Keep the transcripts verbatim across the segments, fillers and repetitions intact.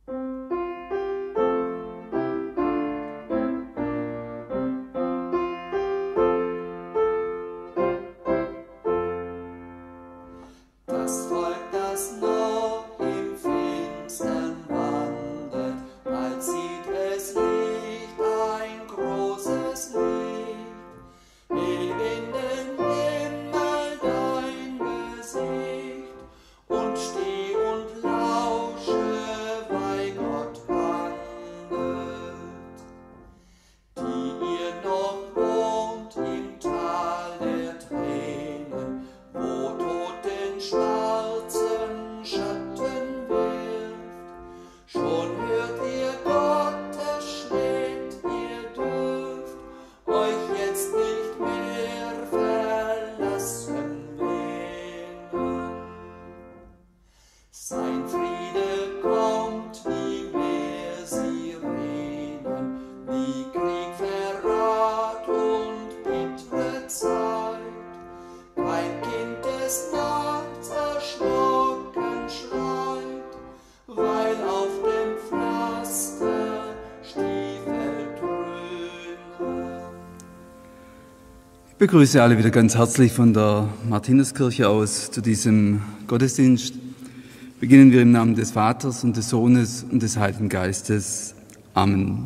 Ich begrüße alle wieder ganz herzlich von der Martinuskirche aus zu diesem Gottesdienst. Beginnen wir im Namen des Vaters und des Sohnes und des Heiligen Geistes. Amen.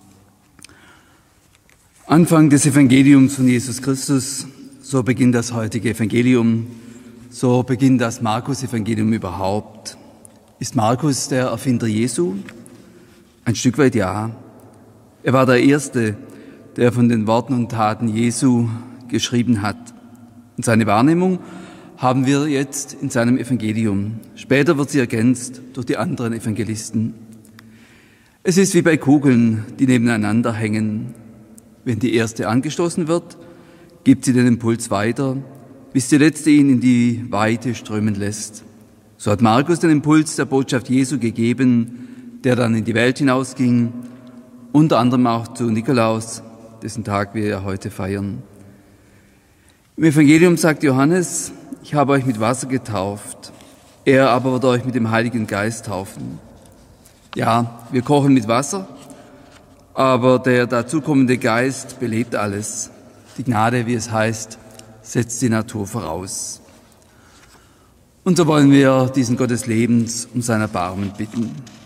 Anfang des Evangeliums von Jesus Christus, so beginnt das heutige Evangelium, so beginnt das Markus-Evangelium überhaupt. Ist Markus der Erfinder Jesu? Ein Stück weit ja. Er war der Erste, der von den Worten und Taten Jesu geschrieben hat. Und seine Wahrnehmung haben wir jetzt in seinem Evangelium. Später wird sie ergänzt durch die anderen Evangelisten. Es ist wie bei Kugeln, die nebeneinander hängen. Wenn die erste angestoßen wird, gibt sie den Impuls weiter, bis die letzte ihn in die Weite strömen lässt. So hat Markus den Impuls der Botschaft Jesu gegeben, der dann in die Welt hinausging, unter anderem auch zu Nikolaus, dessen Tag wir ja heute feiern. Im Evangelium sagt Johannes, ich habe euch mit Wasser getauft, er aber wird euch mit dem Heiligen Geist taufen. Ja, wir kochen mit Wasser, aber der dazukommende Geist belebt alles. Die Gnade, wie es heißt, setzt die Natur voraus. Und so wollen wir diesen Gott des Lebens um sein Erbarmen bitten.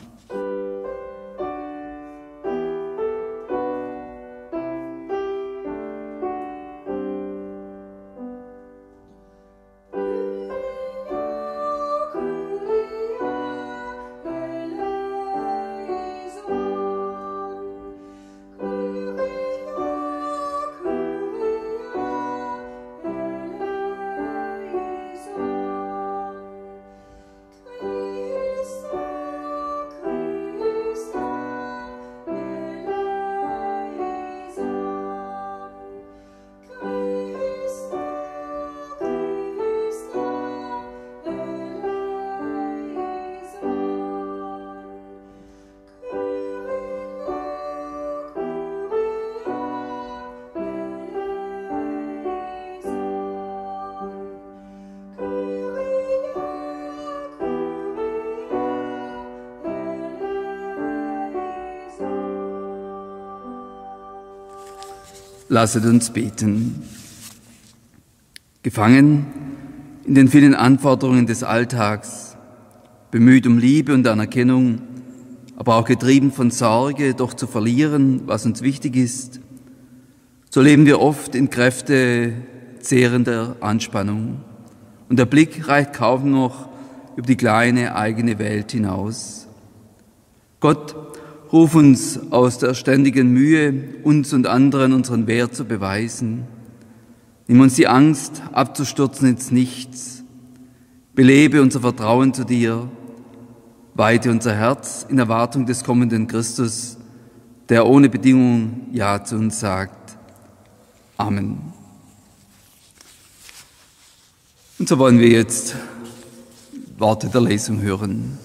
Lasset uns beten. Gefangen in den vielen Anforderungen des Alltags, bemüht um Liebe und Anerkennung, aber auch getrieben von Sorge, doch zu verlieren, was uns wichtig ist, so leben wir oft in Kräfte zehrender Anspannung. Und der Blick reicht kaum noch über die kleine eigene Welt hinaus. Gott, ruf uns aus der ständigen Mühe, uns und anderen unseren Wert zu beweisen. Nimm uns die Angst, abzustürzen ins Nichts. Belebe unser Vertrauen zu dir. Weite unser Herz in Erwartung des kommenden Christus, der ohne Bedingung Ja zu uns sagt. Amen. Und so wollen wir jetzt Worte der Lesung hören.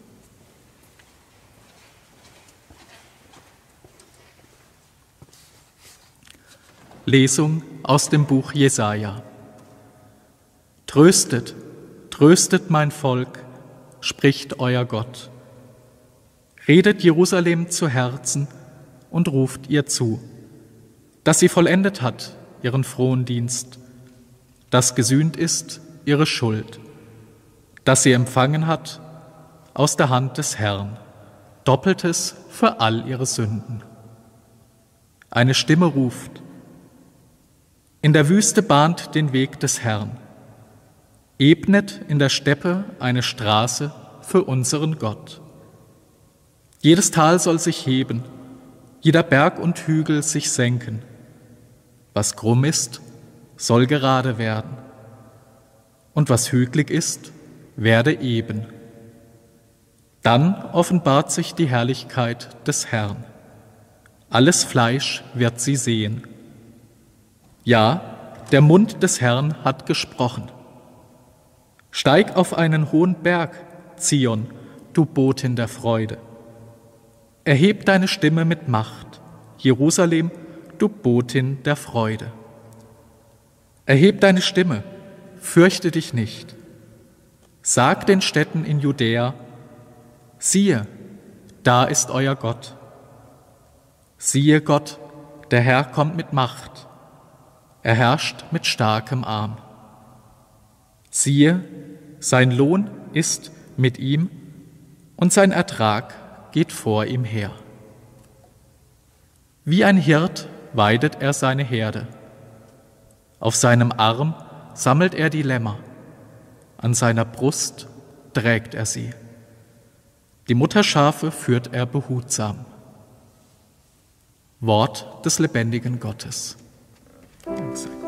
Lesung aus dem Buch Jesaja. Tröstet, tröstet mein Volk, spricht euer Gott. Redet Jerusalem zu Herzen und ruft ihr zu, dass sie vollendet hat ihren frohen Dienst, dass gesühnt ist ihre Schuld, dass sie empfangen hat aus der Hand des Herrn, Doppeltes für all ihre Sünden. Eine Stimme ruft, in der Wüste bahnt den Weg des Herrn, ebnet in der Steppe eine Straße für unseren Gott. Jedes Tal soll sich heben, jeder Berg und Hügel sich senken. Was krumm ist, soll gerade werden. Und was hügelig ist, werde eben. Dann offenbart sich die Herrlichkeit des Herrn. Alles Fleisch wird sie sehen. Ja, der Mund des Herrn hat gesprochen. Steig auf einen hohen Berg, Zion, du Botin der Freude. Erheb deine Stimme mit Macht, Jerusalem, du Botin der Freude. Erheb deine Stimme, fürchte dich nicht. Sag den Städten in Judäa, siehe, da ist euer Gott. Siehe Gott, der Herr kommt mit Macht, er herrscht mit starkem Arm. Siehe, sein Lohn ist mit ihm und sein Ertrag geht vor ihm her. Wie ein Hirt weidet er seine Herde. Auf seinem Arm sammelt er die Lämmer, an seiner Brust trägt er sie. Die Mutterschafe führt er behutsam. Wort des lebendigen Gottes. Dank sei Gott.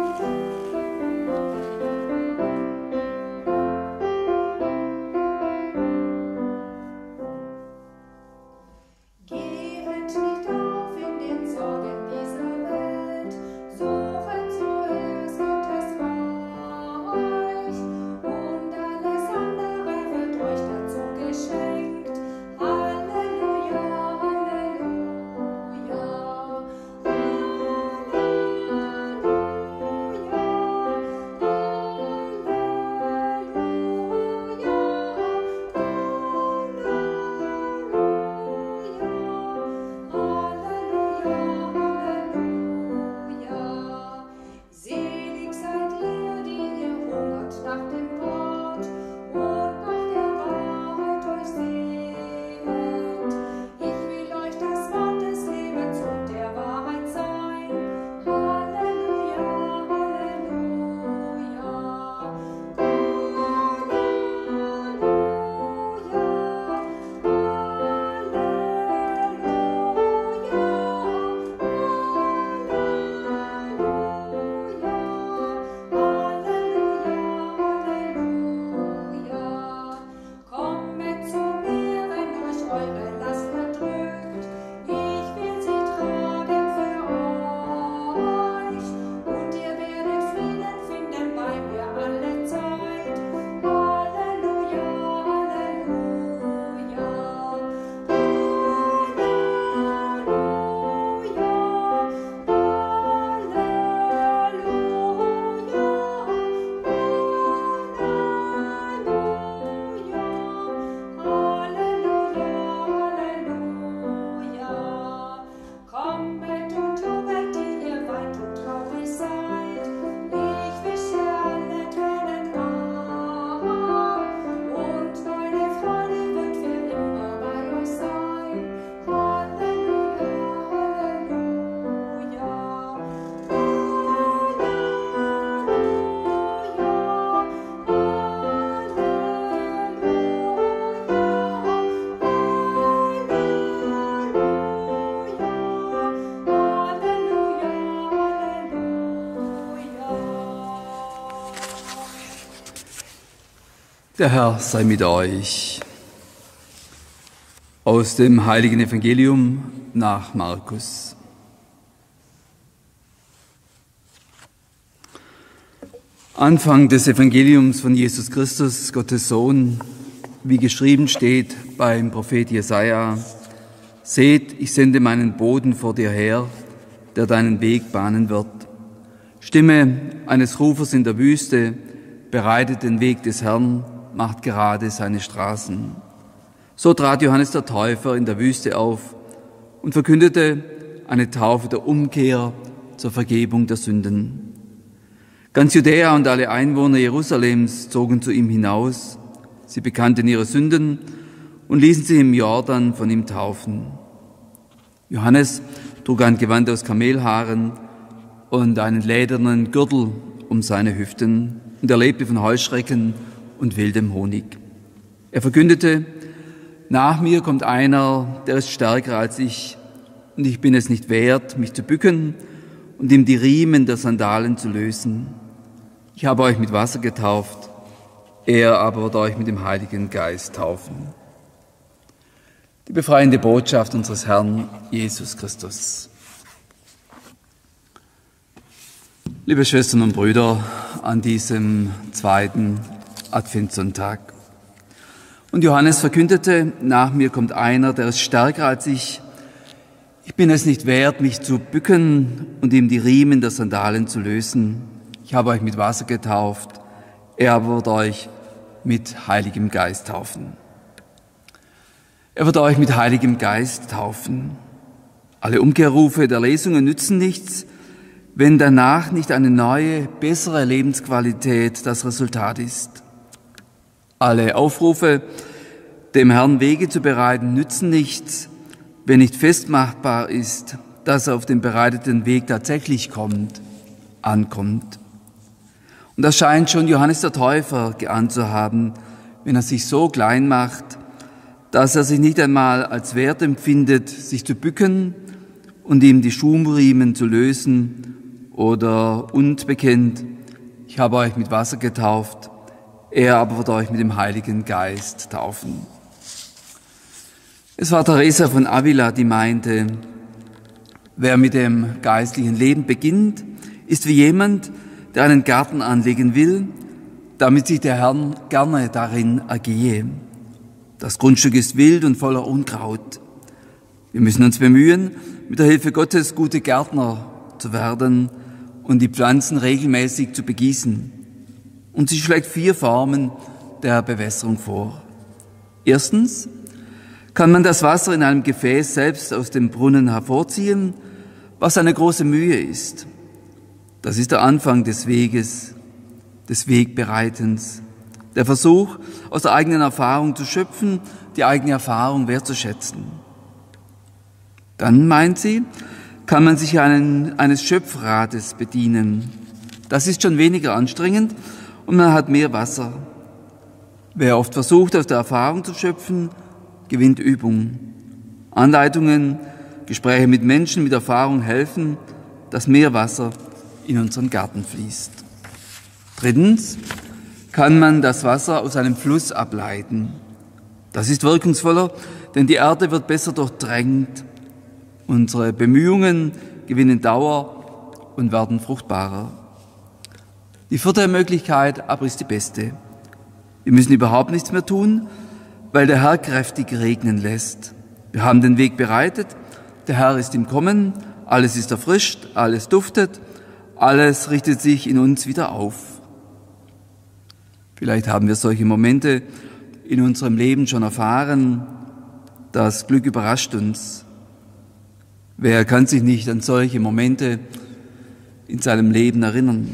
Der Herr sei mit euch. Aus dem Heiligen Evangelium nach Markus. Anfang des Evangeliums von Jesus Christus, Gottes Sohn, wie geschrieben steht beim Prophet Jesaja: Seht, ich sende meinen Boten vor dir her, der deinen Weg bahnen wird. Stimme eines Rufers in der Wüste, bereitet den Weg des Herrn, macht gerade seine Straßen. So trat Johannes der Täufer in der Wüste auf und verkündete eine Taufe der Umkehr zur Vergebung der Sünden. Ganz Judäa und alle Einwohner Jerusalems zogen zu ihm hinaus. Sie bekannten ihre Sünden und ließen sich im Jordan von ihm taufen. Johannes trug ein Gewand aus Kamelhaaren und einen ledernen Gürtel um seine Hüften, und er lebte von Heuschrecken und wildem Honig. Er verkündete: Nach mir kommt einer, der ist stärker als ich, und ich bin es nicht wert, mich zu bücken und ihm die Riemen der Sandalen zu lösen. Ich habe euch mit Wasser getauft, er aber wird euch mit dem Heiligen Geist taufen. Die befreiende Botschaft unseres Herrn Jesus Christus. Liebe Schwestern und Brüder, an diesem zweiten Adventssonntag. Und Johannes verkündete: Nach mir kommt einer, der ist stärker als ich. Ich bin es nicht wert, mich zu bücken und ihm die Riemen der Sandalen zu lösen. Ich habe euch mit Wasser getauft, er aber wird euch mit Heiligem Geist taufen. Er wird euch mit Heiligem Geist taufen. Alle Umkehrrufe der Lesungen nützen nichts, wenn danach nicht eine neue, bessere Lebensqualität das Resultat ist. Alle Aufrufe, dem Herrn Wege zu bereiten, nützen nichts, wenn nicht festmachbar ist, dass er auf den bereiteten Weg tatsächlich kommt, ankommt. Und das scheint schon Johannes der Täufer geahnt zu haben, wenn er sich so klein macht, dass er sich nicht einmal als wert empfindet, sich zu bücken und ihm die Schuhriemen zu lösen, oder und bekennt: Ich habe euch mit Wasser getauft, er aber wird euch mit dem Heiligen Geist taufen. Es war Teresa von Avila, die meinte: Wer mit dem geistlichen Leben beginnt, ist wie jemand, der einen Garten anlegen will, damit sich der Herr gerne darin ergehe. Das Grundstück ist wild und voller Unkraut. Wir müssen uns bemühen, mit der Hilfe Gottes gute Gärtner zu werden und die Pflanzen regelmäßig zu begießen. Und sie schlägt vier Formen der Bewässerung vor. Erstens kann man das Wasser in einem Gefäß selbst aus dem Brunnen hervorziehen, was eine große Mühe ist. Das ist der Anfang des Weges, des Wegbereitens, der Versuch, aus der eigenen Erfahrung zu schöpfen, die eigene Erfahrung wertzuschätzen. Dann, meint sie, kann man sich einen, eines Schöpfrades bedienen. Das ist schon weniger anstrengend und man hat mehr Wasser. Wer oft versucht, aus der Erfahrung zu schöpfen, gewinnt Übung. Anleitungen, Gespräche mit Menschen mit Erfahrung helfen, dass mehr Wasser in unseren Garten fließt. Drittens kann man das Wasser aus einem Fluss ableiten. Das ist wirkungsvoller, denn die Erde wird besser durchdrängt. Unsere Bemühungen gewinnen Dauer und werden fruchtbarer. Die vierte Möglichkeit aber ist die beste. Wir müssen überhaupt nichts mehr tun, weil der Herr kräftig regnen lässt. Wir haben den Weg bereitet, der Herr ist im Kommen, alles ist erfrischt, alles duftet, alles richtet sich in uns wieder auf. Vielleicht haben wir solche Momente in unserem Leben schon erfahren. Das Glück überrascht uns. Wer kann sich nicht an solche Momente in seinem Leben erinnern?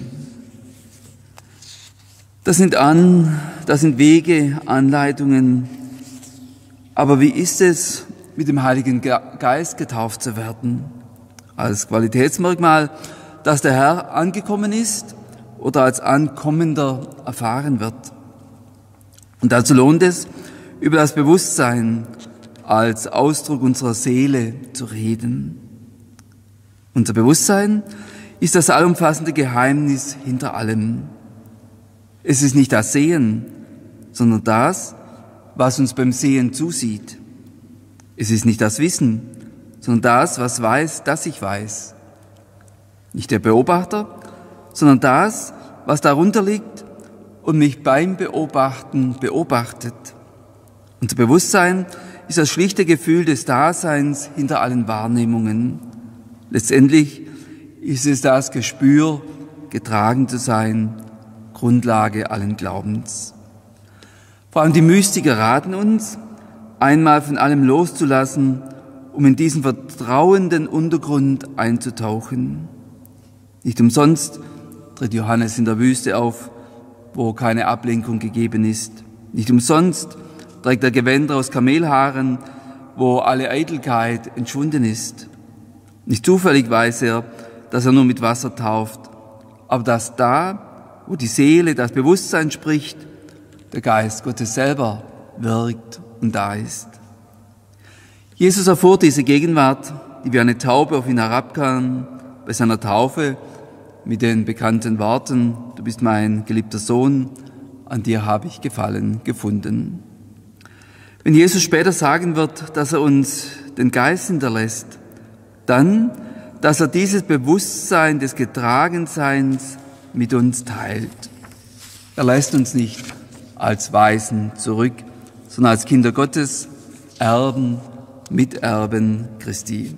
Das sind an, das sind Wege, Anleitungen. Aber wie ist es, mit dem Heiligen Geist getauft zu werden? Als Qualitätsmerkmal, dass der Herr angekommen ist oder als Ankommender erfahren wird. Und dazu lohnt es, über das Bewusstsein als Ausdruck unserer Seele zu reden. Unser Bewusstsein ist das allumfassende Geheimnis hinter allem. Es ist nicht das Sehen, sondern das, was uns beim Sehen zusieht. Es ist nicht das Wissen, sondern das, was weiß, dass ich weiß. Nicht der Beobachter, sondern das, was darunter liegt und mich beim Beobachten beobachtet. Unser Bewusstsein ist das schlichte Gefühl des Daseins hinter allen Wahrnehmungen. Letztendlich ist es das Gespür, getragen zu sein, Grundlage allen Glaubens. Vor allem die Mystiker raten uns, einmal von allem loszulassen, um in diesen vertrauenden Untergrund einzutauchen. Nicht umsonst tritt Johannes in der Wüste auf, wo keine Ablenkung gegeben ist. Nicht umsonst trägt er Gewänder aus Kamelhaaren, wo alle Eitelkeit entschwunden ist. Nicht zufällig weiß er, dass er nur mit Wasser tauft, aber dass da, wo die Seele, das Bewusstsein spricht, der Geist Gottes selber wirkt und da ist. Jesus erfuhr diese Gegenwart, die wie eine Taube auf ihn herabkam, bei seiner Taufe mit den bekannten Worten: Du bist mein geliebter Sohn, an dir habe ich Gefallen gefunden. Wenn Jesus später sagen wird, dass er uns den Geist hinterlässt, dann, dass er dieses Bewusstsein des Getragenseins mit uns teilt. Er lässt uns nicht als Waisen zurück, sondern als Kinder Gottes, Erben, Miterben Christi.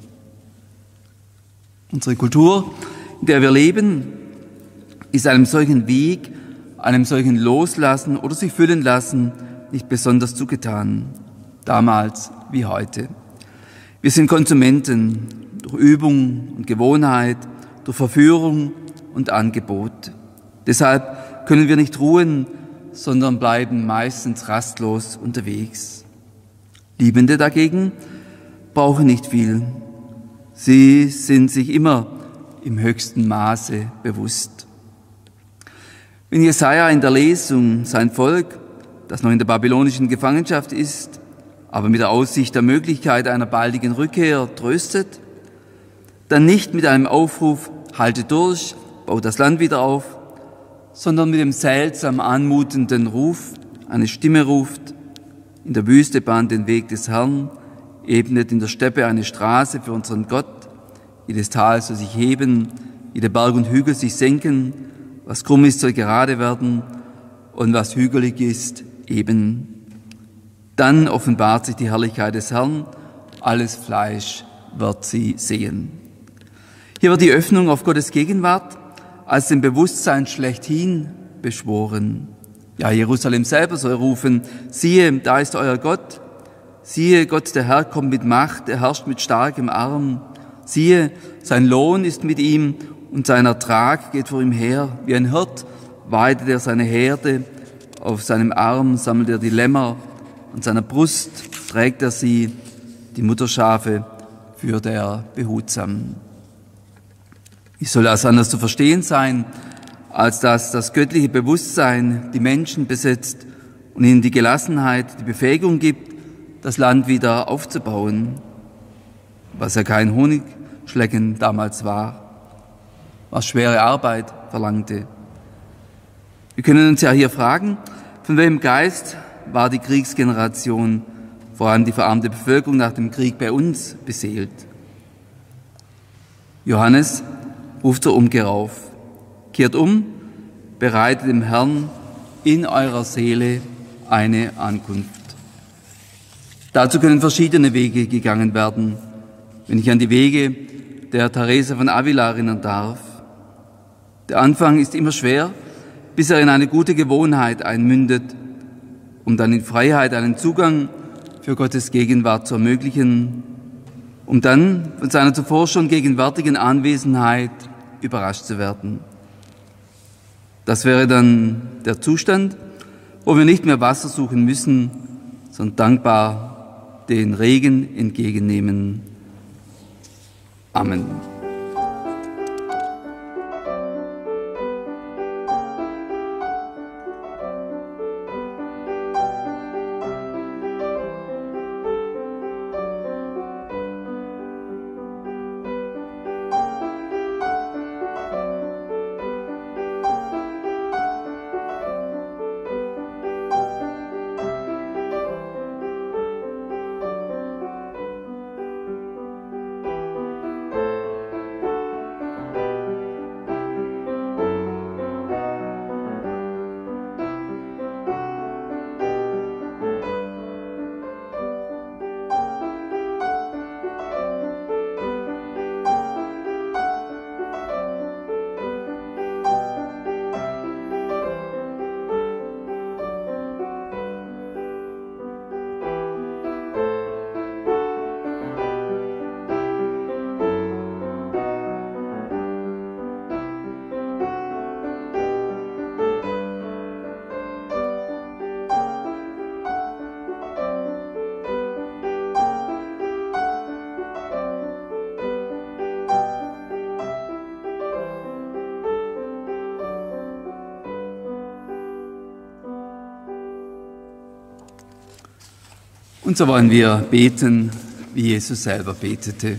Unsere Kultur, in der wir leben, ist einem solchen Weg, einem solchen Loslassen oder sich füllen lassen nicht besonders zugetan, damals wie heute. Wir sind Konsumenten durch Übung und Gewohnheit, durch Verführung und Angebot. Deshalb können wir nicht ruhen, sondern bleiben meistens rastlos unterwegs. Liebende dagegen brauchen nicht viel. Sie sind sich immer im höchsten Maße bewusst. Wenn Jesaja in der Lesung sein Volk, das noch in der babylonischen Gefangenschaft ist, aber mit der Aussicht der Möglichkeit einer baldigen Rückkehr tröstet, dann nicht mit einem Aufruf, haltet durch, baut das Land wieder auf, sondern mit dem seltsam anmutenden Ruf, eine Stimme ruft: In der Wüste bahnt den Weg des Herrn, ebnet in der Steppe eine Straße für unseren Gott, jedes Tal soll sich heben, jeder Berg und Hügel sich senken, was krumm ist, soll gerade werden und was hügelig ist, eben. Dann offenbart sich die Herrlichkeit des Herrn, alles Fleisch wird sie sehen. Hier wird die Öffnung auf Gottes Gegenwart als dem Bewusstsein schlechthin beschworen. Ja, Jerusalem selber soll rufen: Siehe, da ist euer Gott. Siehe, Gott, der Herr, kommt mit Macht, er herrscht mit starkem Arm. Siehe, sein Lohn ist mit ihm und sein Ertrag geht vor ihm her. Wie ein Hirt weidet er seine Herde, auf seinem Arm sammelt er die Lämmer, an seiner Brust trägt er sie, die Mutterschafe führt er behutsam. Wie soll das anders zu verstehen sein, als dass das göttliche Bewusstsein die Menschen besetzt und ihnen die Gelassenheit, die Befähigung gibt, das Land wieder aufzubauen, was ja kein Honigschlecken damals war, was schwere Arbeit verlangte. Wir können uns ja hier fragen, von welchem Geist war die Kriegsgeneration, vor allem die verarmte Bevölkerung nach dem Krieg bei uns, beseelt? Johannes ruft zur Umkehr auf: Kehrt um, bereitet dem Herrn in eurer Seele eine Ankunft. Dazu können verschiedene Wege gegangen werden, wenn ich an die Wege der Teresa von Avila erinnern darf. Der Anfang ist immer schwer, bis er in eine gute Gewohnheit einmündet, um dann in Freiheit einen Zugang für Gottes Gegenwart zu ermöglichen, um dann von seiner zuvor schon gegenwärtigen Anwesenheit überrascht zu werden. Das wäre dann der Zustand, wo wir nicht mehr Wasser suchen müssen, sondern dankbar den Regen entgegennehmen. Amen. Und so wollen wir beten, wie Jesus selber betete.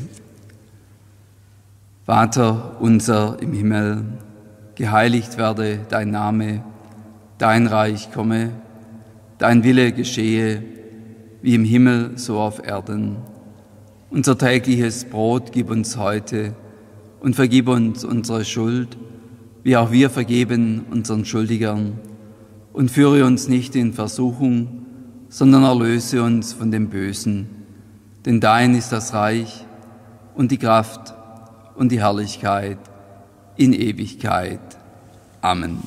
Vater unser im Himmel, geheiligt werde dein Name, dein Reich komme, dein Wille geschehe, wie im Himmel so auf Erden. Unser tägliches Brot gib uns heute und vergib uns unsere Schuld, wie auch wir vergeben unseren Schuldigern. Und führe uns nicht in Versuchung, sondern erlöse uns von dem Bösen. Denn dein ist das Reich und die Kraft und die Herrlichkeit in Ewigkeit. Amen.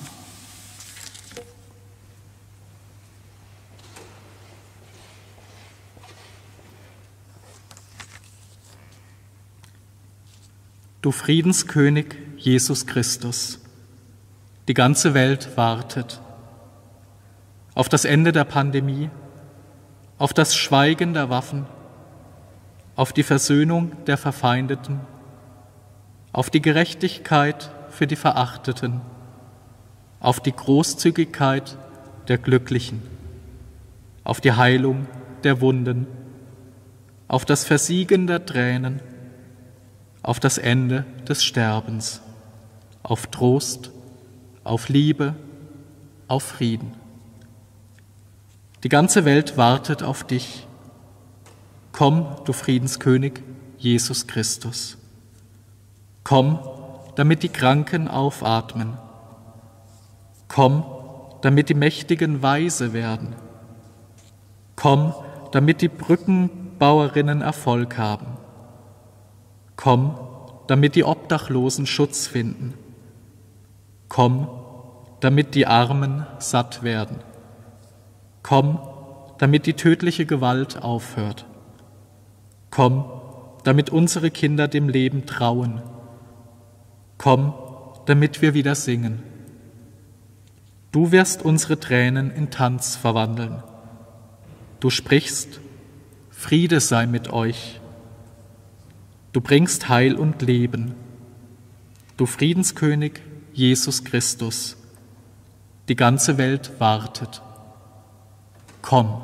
Du Friedenskönig Jesus Christus, die ganze Welt wartet auf das Ende der Pandemie, auf das Schweigen der Waffen, auf die Versöhnung der Verfeindeten, auf die Gerechtigkeit für die Verachteten, auf die Großzügigkeit der Glücklichen, auf die Heilung der Wunden, auf das Versiegen der Tränen, auf das Ende des Sterbens, auf Trost, auf Liebe, auf Frieden. Die ganze Welt wartet auf dich. Komm, du Friedenskönig, Jesus Christus. Komm, damit die Kranken aufatmen. Komm, damit die Mächtigen weise werden. Komm, damit die Brückenbauerinnen Erfolg haben. Komm, damit die Obdachlosen Schutz finden. Komm, damit die Armen satt werden. Komm, damit die tödliche Gewalt aufhört. Komm, damit unsere Kinder dem Leben trauen. Komm, damit wir wieder singen. Du wirst unsere Tränen in Tanz verwandeln. Du sprichst, Friede sei mit euch. Du bringst Heil und Leben. Du Friedenskönig Jesus Christus. Die ganze Welt wartet. Komm.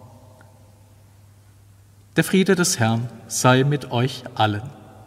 Der Friede des Herrn sei mit euch allen.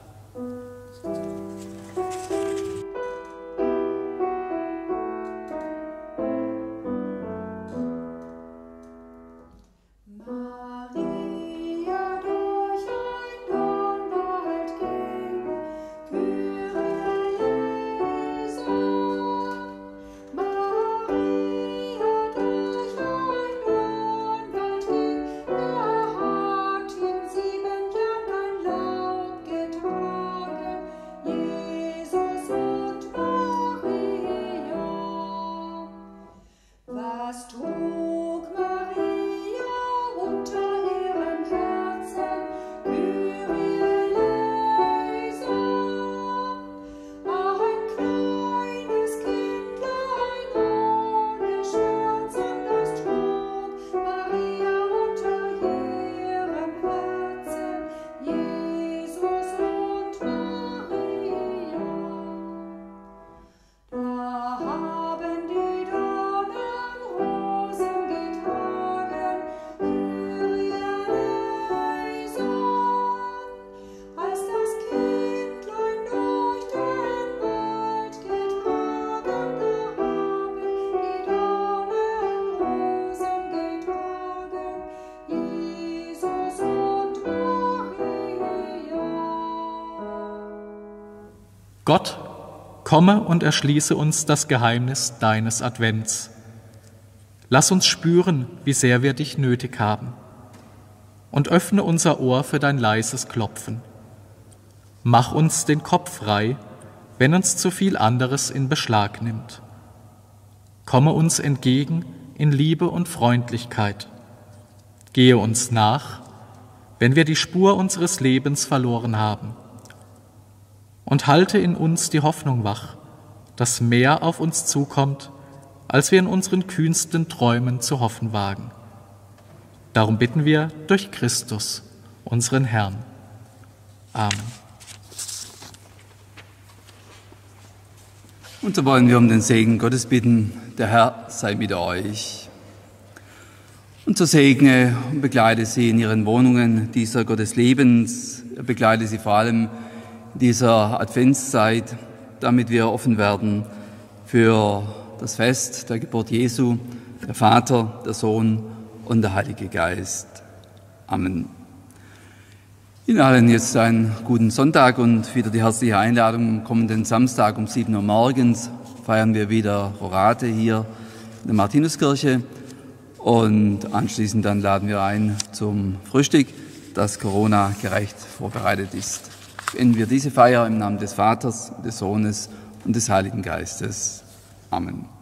Gott, komme und erschließe uns das Geheimnis deines Advents. Lass uns spüren, wie sehr wir dich nötig haben. Und öffne unser Ohr für dein leises Klopfen. Mach uns den Kopf frei, wenn uns zu viel anderes in Beschlag nimmt. Komme uns entgegen in Liebe und Freundlichkeit. Gehe uns nach, wenn wir die Spur unseres Lebens verloren haben. Und halte in uns die Hoffnung wach, dass mehr auf uns zukommt, als wir in unseren kühnsten Träumen zu hoffen wagen. Darum bitten wir durch Christus, unseren Herrn. Amen. Und so wollen wir um den Segen Gottes bitten. Der Herr sei mit euch. Und so segne und begleite sie in ihren Wohnungen dieser Gott des Lebens, begleite sie vor allem in dieser Adventszeit, damit wir offen werden für das Fest der Geburt Jesu, der Vater, der Sohn und der Heilige Geist. Amen. Ihnen allen jetzt einen guten Sonntag und wieder die herzliche Einladung. Am kommenden Samstag um sieben Uhr morgens feiern wir wieder Rorate hier in der Martinuskirche und anschließend dann laden wir ein zum Frühstück, das Corona-gerecht vorbereitet ist. Beenden wir diese Feier im Namen des Vaters, des Sohnes und des Heiligen Geistes. Amen.